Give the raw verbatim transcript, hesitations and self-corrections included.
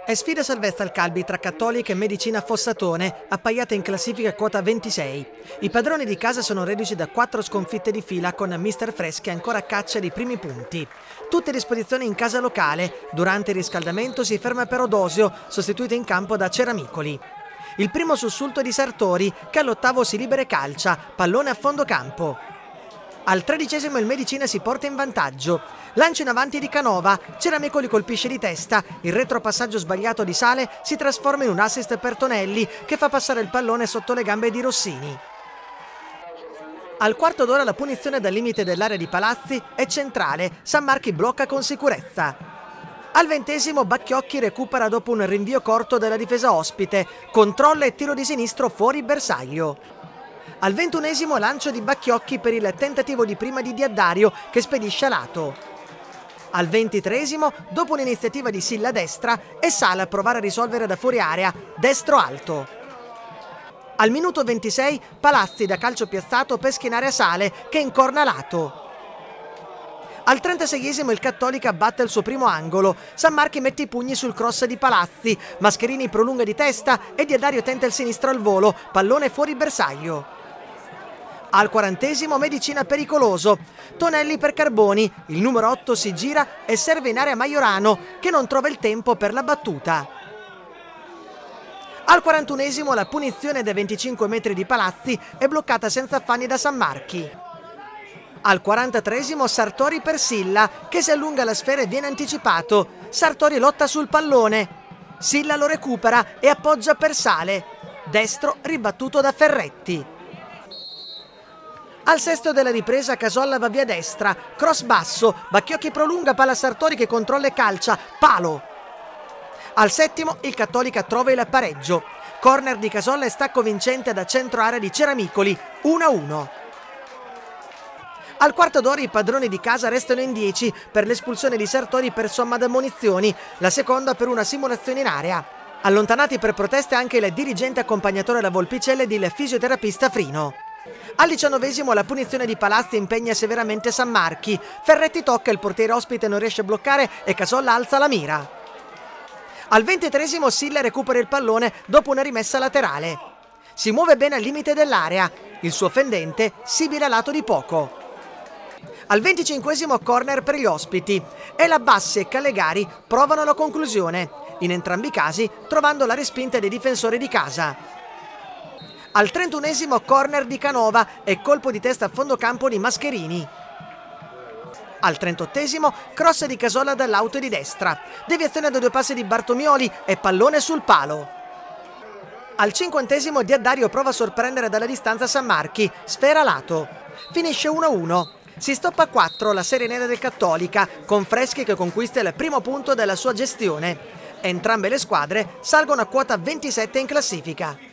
È sfida salvezza al Calbi tra Cattolica e Medicina Fossatone, appaiata in classifica quota ventisei. I padroni di casa sono reduci da quattro sconfitte di fila con mister Freschi ancora a caccia dei primi punti. Tutte a disposizione in casa locale. Durante il riscaldamento si ferma però Dosio, sostituito in campo da Ceramicoli. Il primo sussulto di Sartori, che all'ottavo si libera e calcia, pallone a fondo campo. Al tredicesimo il Medicina si porta in vantaggio. Lancio in avanti di Canova, Ceramicoli colpisce di testa, il retropassaggio sbagliato di Sale si trasforma in un assist per Tonelli che fa passare il pallone sotto le gambe di Rossini. Al quarto d'ora la punizione dal limite dell'area di Palazzi è centrale, Sammarchi blocca con sicurezza. Al ventesimo Bacchiocchi recupera dopo un rinvio corto della difesa ospite, controlla e tiro di sinistro fuori bersaglio. Al ventunesimo lancio di Bacchiocchi per il tentativo di prima di Diaddario che spedisce a lato. Al ventitreesimo, dopo un'iniziativa di Silla a destra, è Sala a provare a risolvere da fuori area, destro alto. Al minuto ventisei Palazzi da calcio piazzato pesca in area Sale che incorna a lato. Al trentaseiesimo il Cattolica batte il suo primo angolo, Sammarchi mette i pugni sul cross di Palazzi, Mascherini prolunga di testa e Diaddario tenta il sinistro al volo, pallone fuori bersaglio. Al quarantesimo Medicina pericoloso, Tonelli per Carboni, il numero otto si gira e serve in area Maiorano che non trova il tempo per la battuta. Al quarantunesimo la punizione dai venticinque metri di Palazzi è bloccata senza affanni da Sammarchi. Al quarantatreesimo Sartori per Silla che si allunga la sfera e viene anticipato, Sartori lotta sul pallone, Silla lo recupera e appoggia per Sale, destro ribattuto da Ferretti. Al sesto della ripresa Casolla va via destra, cross basso, Bacchiocchi prolunga, palla Sartori che controlla e calcia, palo. Al settimo il Cattolica trova il pareggio, corner di Casolla e stacco vincente da centro area di Ceramicoli, uno a uno. Al quarto d'ora i padroni di casa restano in dieci per l'espulsione di Sartori per somma d'ammonizioni, la seconda per una simulazione in area. Allontanati per proteste anche il dirigente accompagnatore della Volpicella ed il fisioterapista Frino. Al diciannovesimo la punizione di Palazzi impegna severamente Sammarchi, Ferretti tocca, il portiere ospite non riesce a bloccare e Casolla alza la mira. Al ventitreesimo Silla recupera il pallone dopo una rimessa laterale. Si muove bene al limite dell'area, il suo fendente sibila lato di poco. Al venticinquesimo corner per gli ospiti e la Bassi e Callegari provano la conclusione, in entrambi i casi trovando la respinta dei difensori di casa. Al trentunesimo corner di Canova e colpo di testa a fondo campo di Mascherini. Al trentottesimo cross di Casolla dall'auto di destra, deviazione da due passi di Bartomioli e pallone sul palo. Al cinquantesimo Diaddario prova a sorprendere dalla distanza Sammarchi, sfera lato. Finisce uno a uno. Si stoppa a quattro la serie nera del Cattolica, con Freschi che conquista il primo punto della sua gestione. Entrambe le squadre salgono a quota ventisette in classifica.